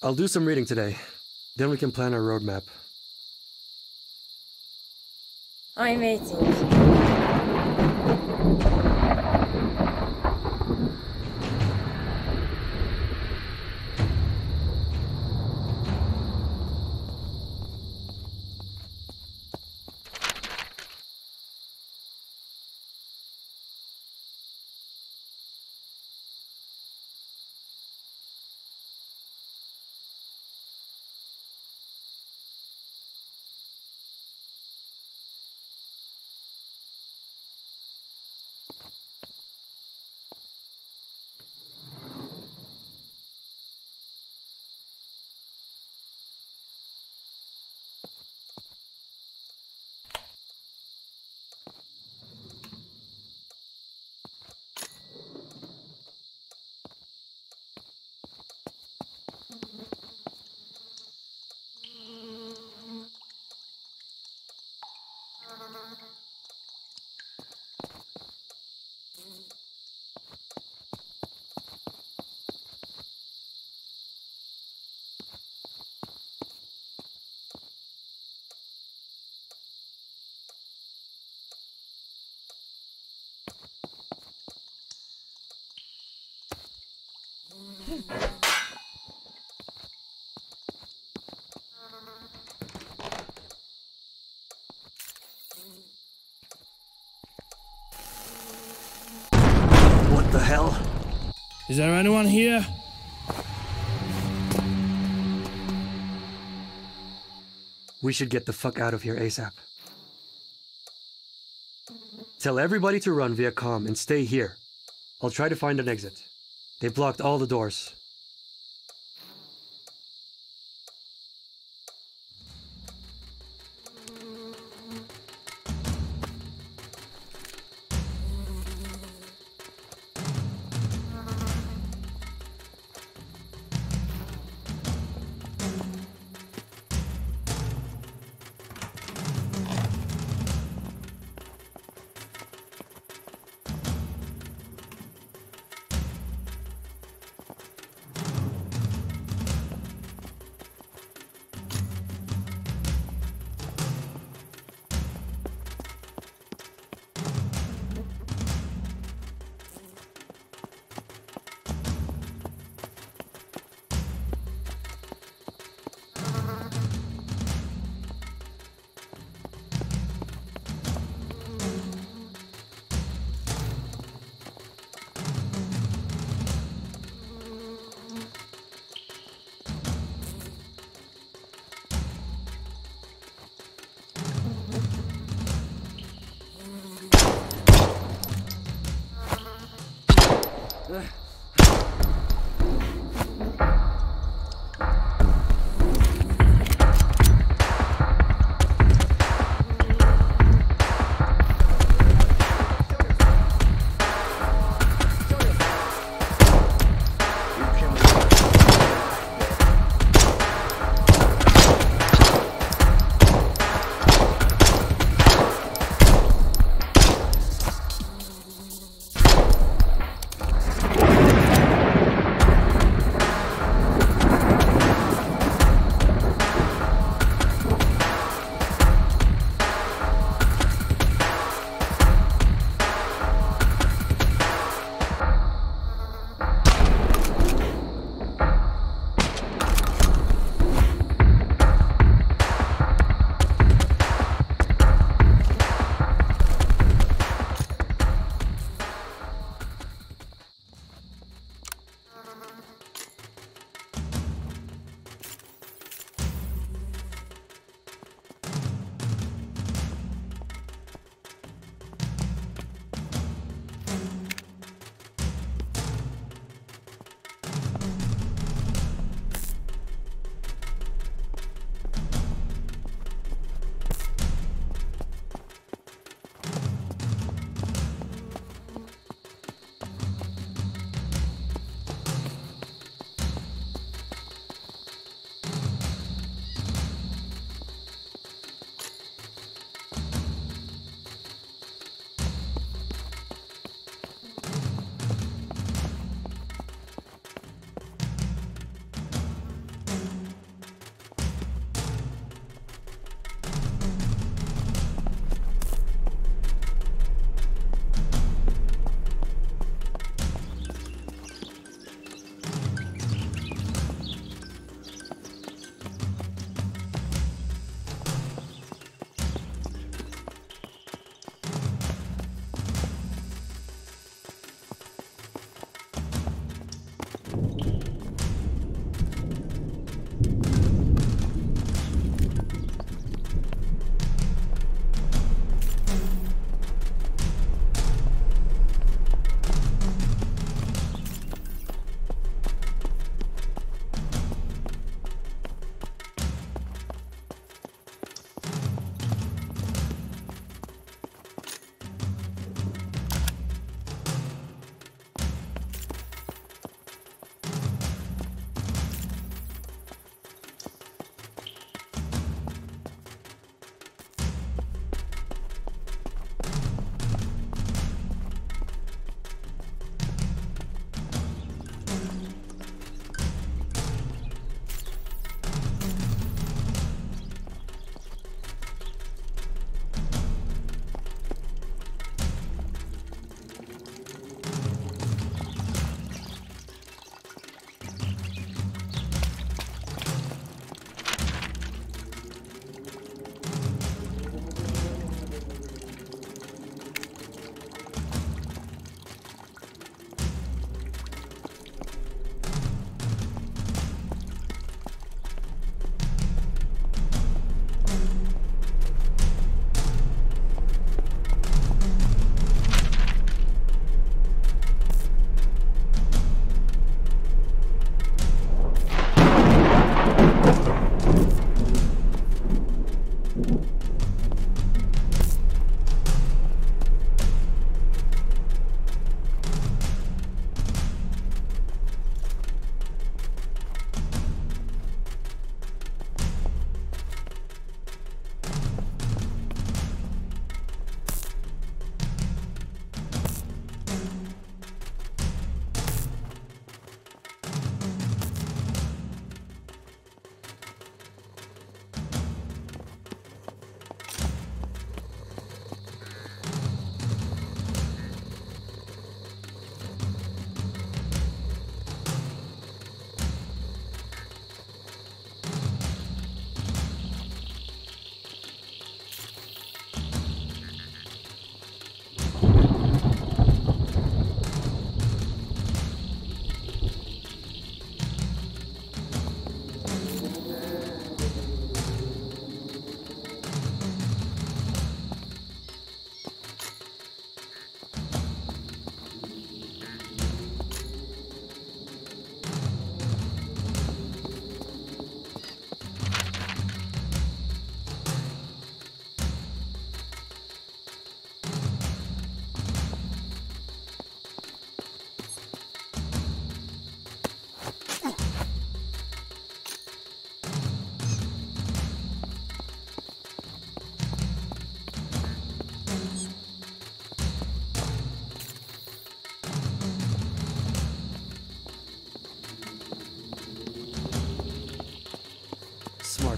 I'll do some reading today. Then we can plan our roadmap. I'm waiting. What the hell? Is there anyone here? We should get the fuck out of here ASAP. Tell everybody to run via comm and stay here. I'll try to find an exit. They blocked all the doors.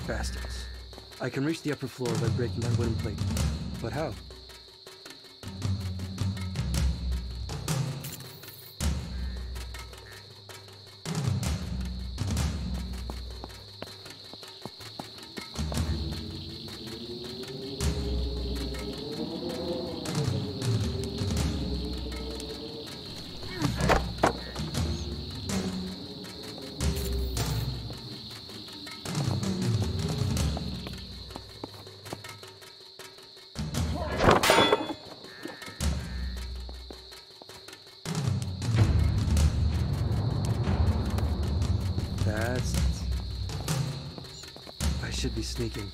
bastards. I can reach the upper floor by breaking that wooden plate. But how? That's it. I should be sneaking.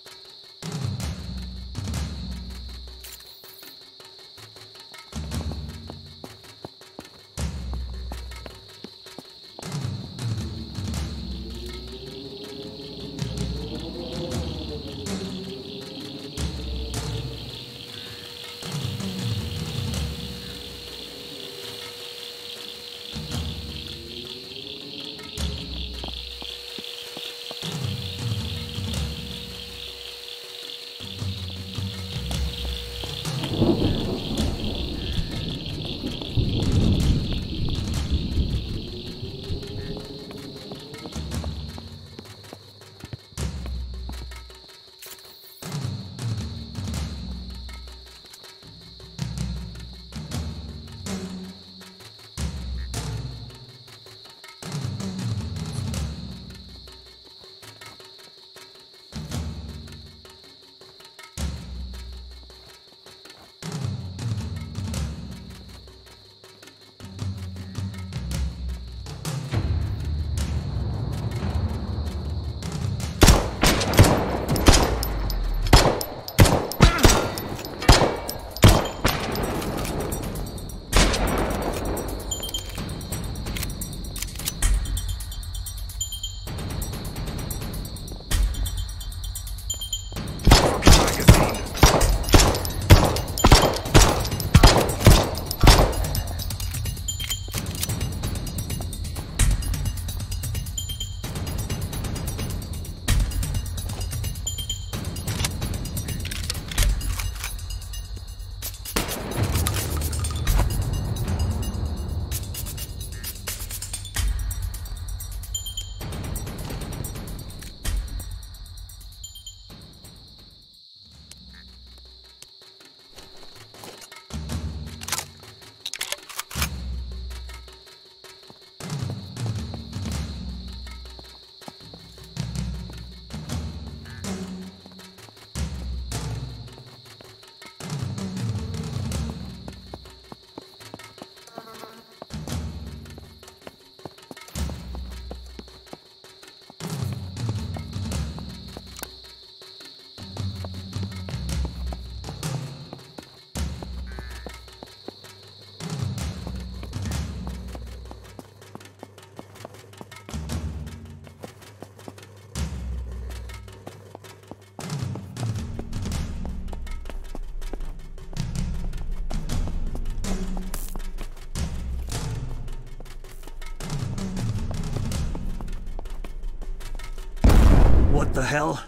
What the hell?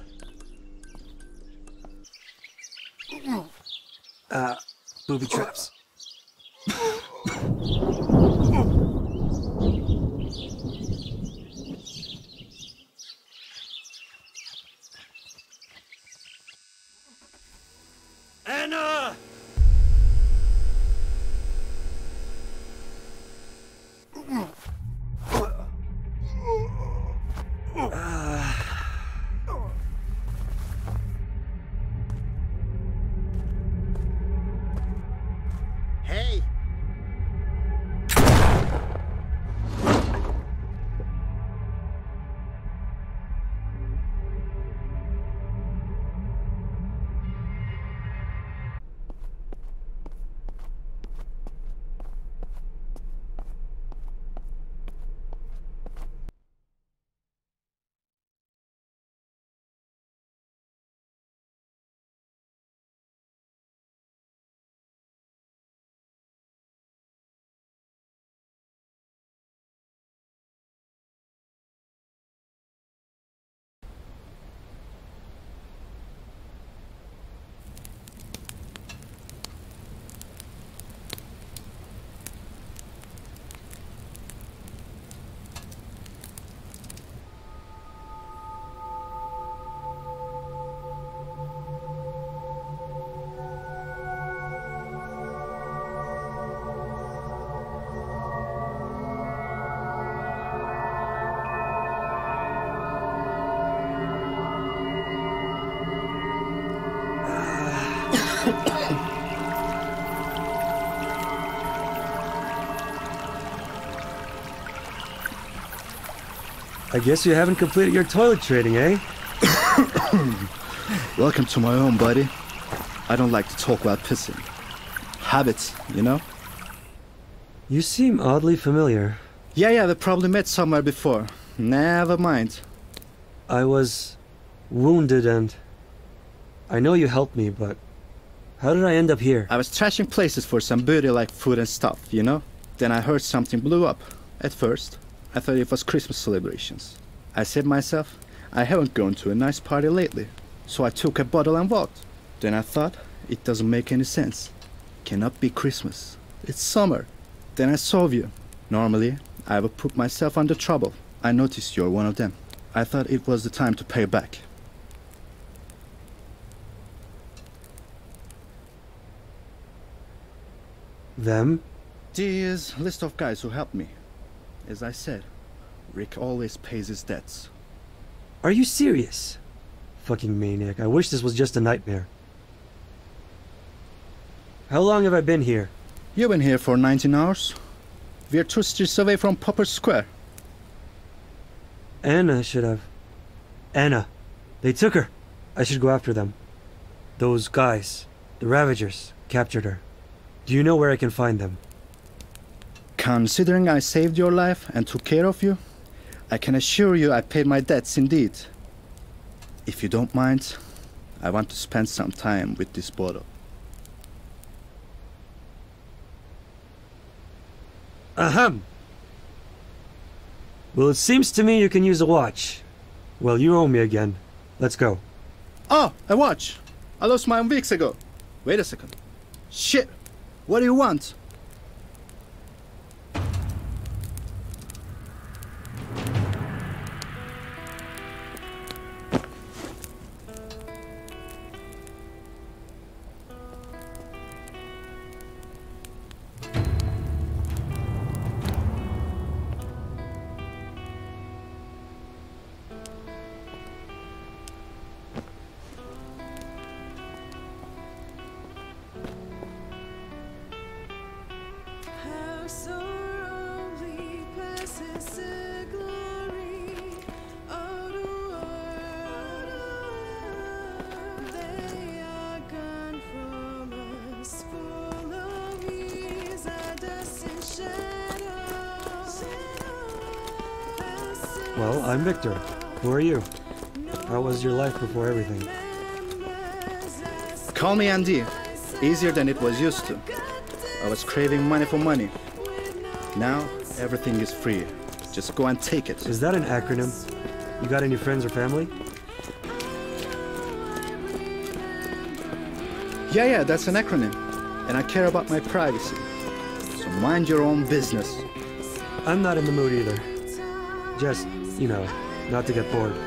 Booby traps. Anna! Hey! I guess you haven't completed your toilet training, eh? Welcome to my home, buddy. I don't like to talk about pissing. Habits, you know? You seem oddly familiar. Yeah, we probably met somewhere before. Never mind. I was wounded and I know you helped me, but how did I end up here? I was trashing places for some booty like food and stuff, you know? Then I heard something blew up. At first, I thought it was Christmas celebrations. I said myself, I haven't gone to a nice party lately. So I took a bottle and walked. Then I thought, it doesn't make any sense. Cannot be Christmas. It's summer. Then I saw you. Normally, I would put myself under trouble. I noticed you're one of them. I thought it was the time to pay back. Them? This list of guys who helped me. As I said, Rick always pays his debts. Are you serious? Fucking maniac. I wish this was just a nightmare. How long have I been here? You've been here for 19 hours. We're 2 streets away from Popper Square. Anna should have... Anna. They took her. I should go after them. Those guys, the Ravagers, captured her. Do you know where I can find them? Considering I saved your life and took care of you, I can assure you I paid my debts indeed. If you don't mind, I want to spend some time with this bottle. Ahem! Well, it seems to me you can use a watch. Well, you owe me again. Let's go. Oh, a watch! I lost mine weeks ago. Wait a second. Shit! What do you want? Well, I'm Victor. Who are you? How was your life before everything? Call me Andy. Easier than it was used to. I was craving money for money. Now, everything is free. Just go and take it. Is that an acronym? You got any friends or family? Yeah, that's an acronym. And I care about my privacy. So mind your own business. I'm not in the mood either. Just, you know, not to get bored.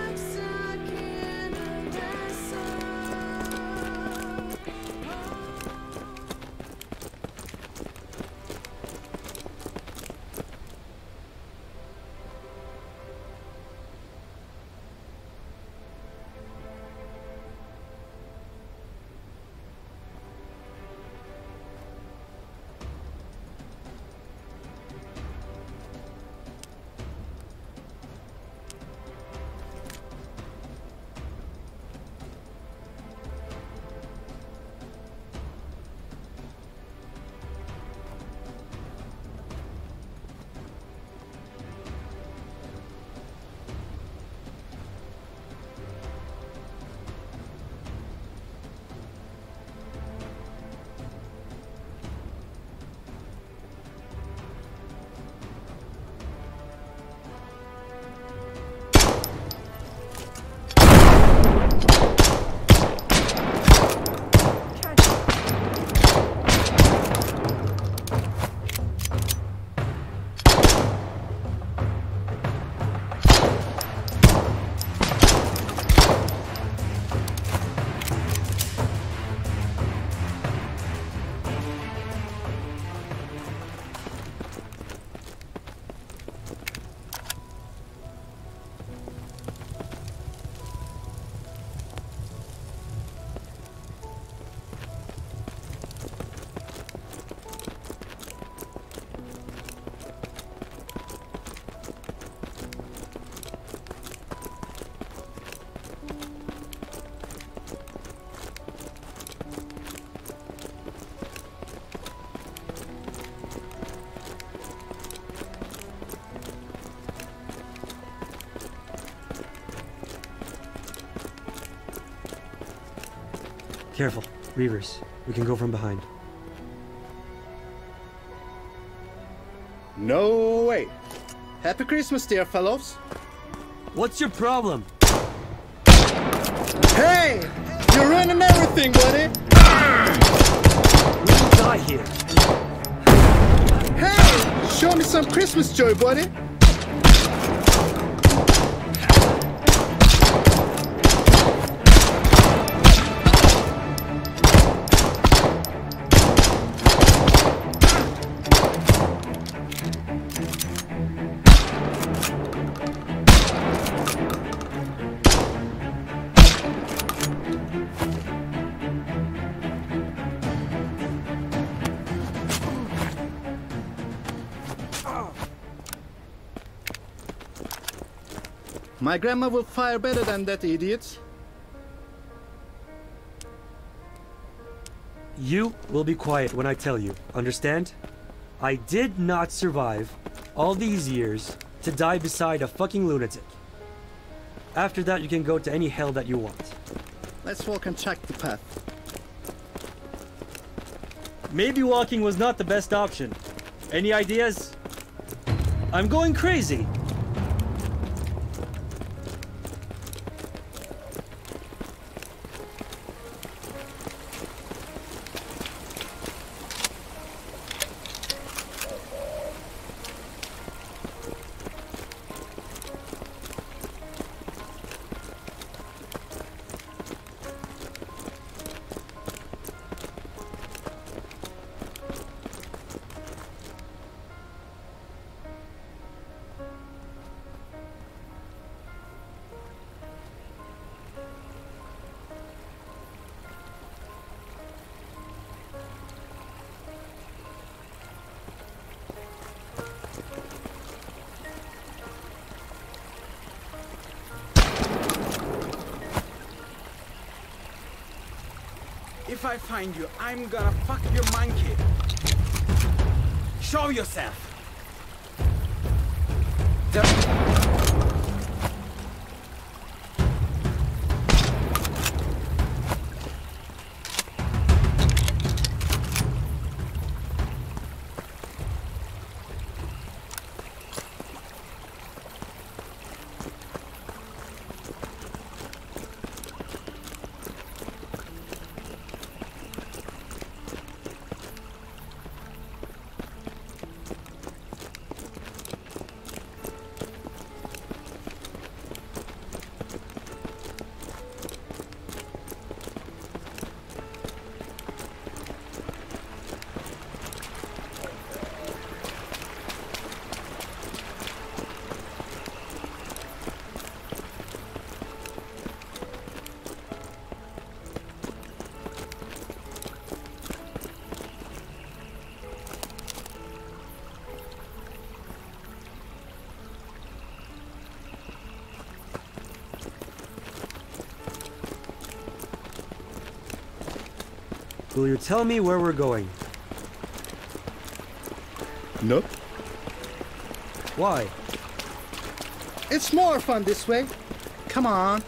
Careful. Reavers. We can go from behind. No way. Happy Christmas, dear fellows. What's your problem? Hey! You're ruining everything, buddy! We will die here. Hey! Show me some Christmas joy, buddy! My grandma will fire better than that, idiots. You will be quiet when I tell you, understand? I did not survive all these years to die beside a fucking lunatic. After that, you can go to any hell that you want. Let's walk and check the path. Maybe walking was not the best option. Any ideas? I'm going crazy. If I find you, I'm gonna fuck your monkey. Show yourself. Will you tell me where we're going? Nope. Why? It's more fun this way. Come on.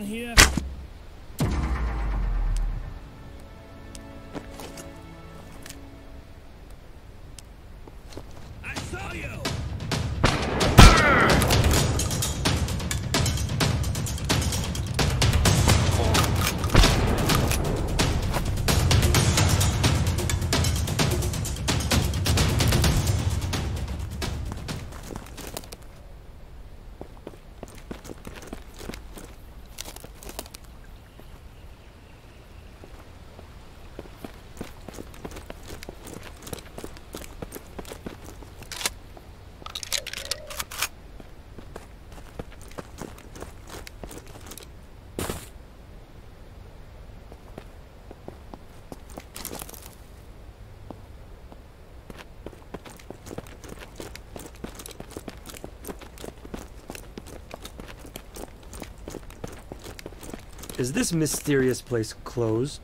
here? I saw you! Is this mysterious place closed?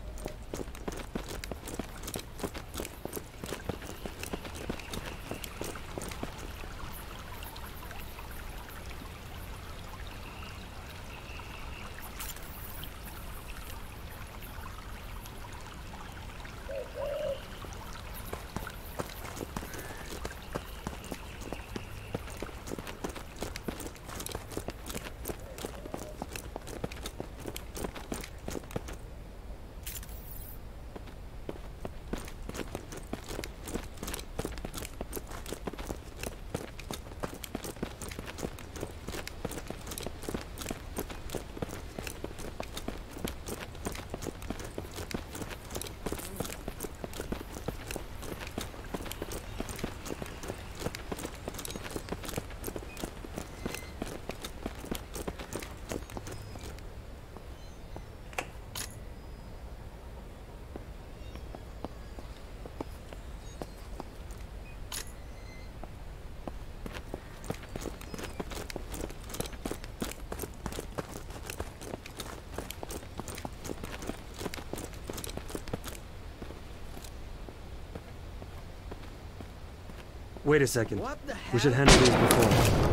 Wait a second. What the hell? We should handle these before.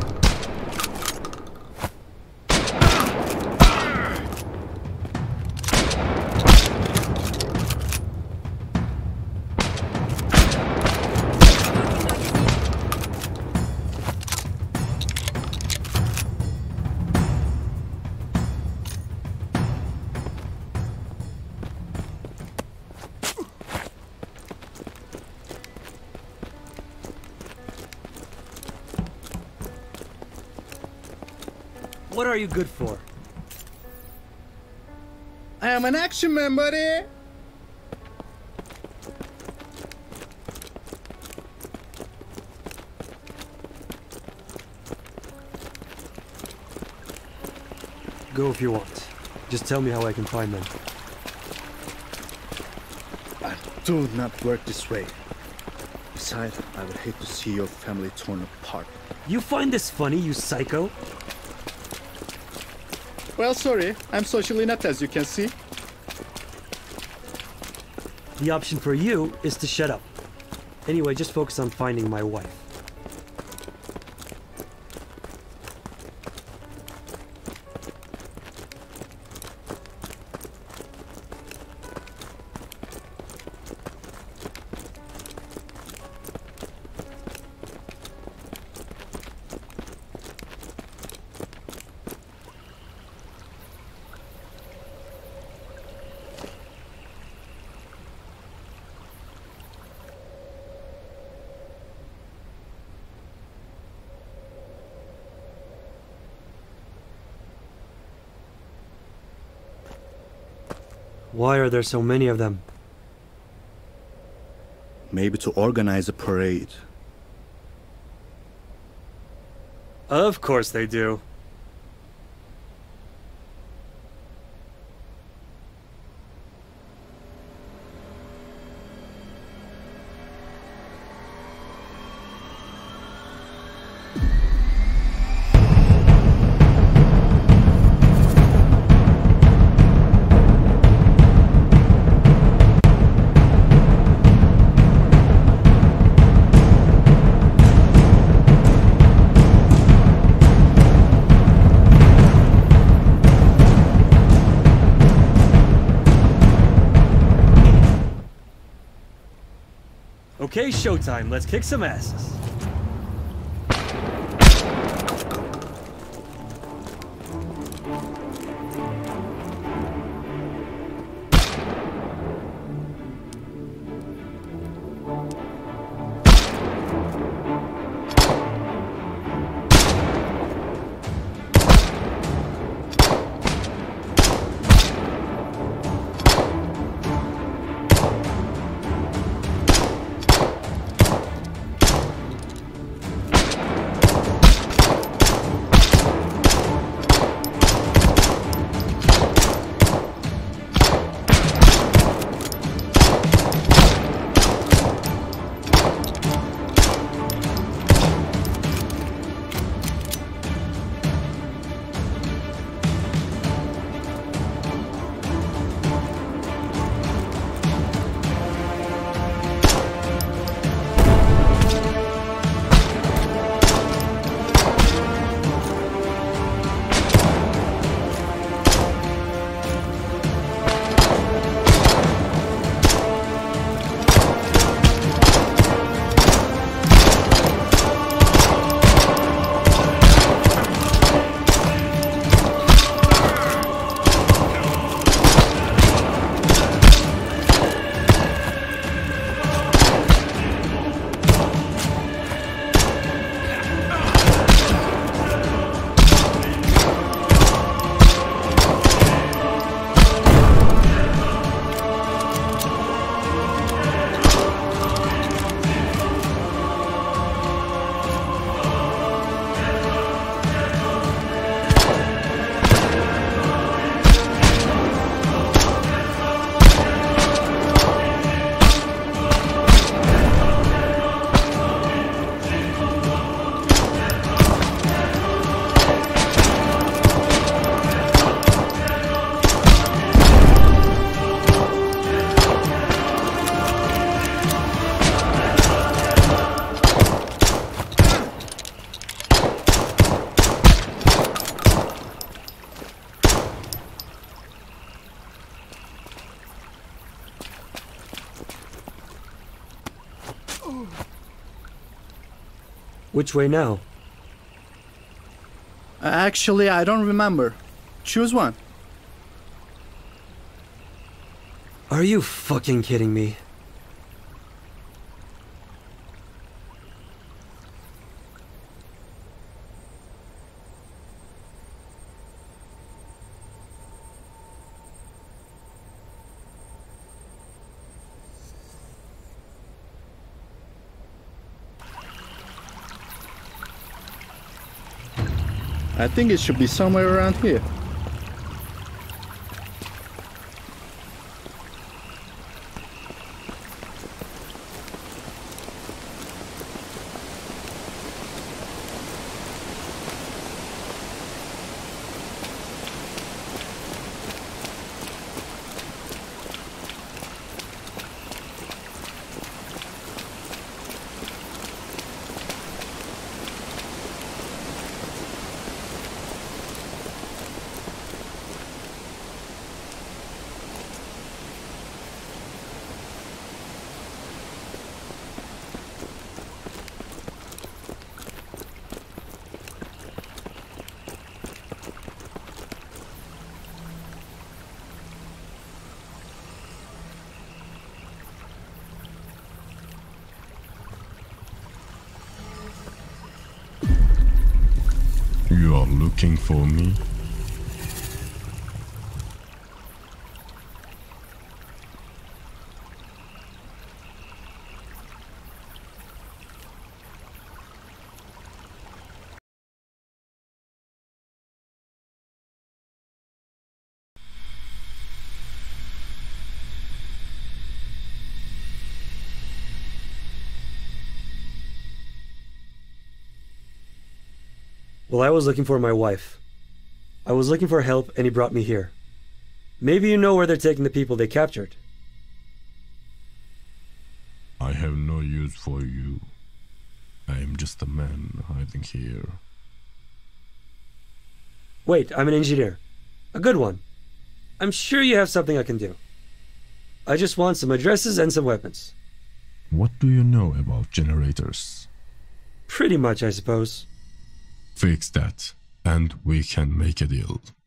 What are you good for? I am an action man, buddy! Go if you want. Just tell me how I can find them. I do not work this way. Besides, I would hate to see your family torn apart. You find this funny, you psycho? Well, sorry, I'm socially inept, as you can see. The option for you is to shut up. Anyway, just focus on finding my wife. Why are there so many of them? Maybe to organize a parade. Of course they do. Okay, showtime. Let's kick some asses. Which way now? Actually, I don't remember. Choose one. Are you fucking kidding me? I think it should be somewhere around here. You are looking for me? Well, I was looking for my wife. I was looking for help, and he brought me here. Maybe you know where they're taking the people they captured. I have no use for you. I am just a man hiding here. Wait, I'm an engineer. A good one. I'm sure you have something I can do. I just want some addresses and some weapons. What do you know about generators? Pretty much, I suppose. Fix that, and we can make a deal.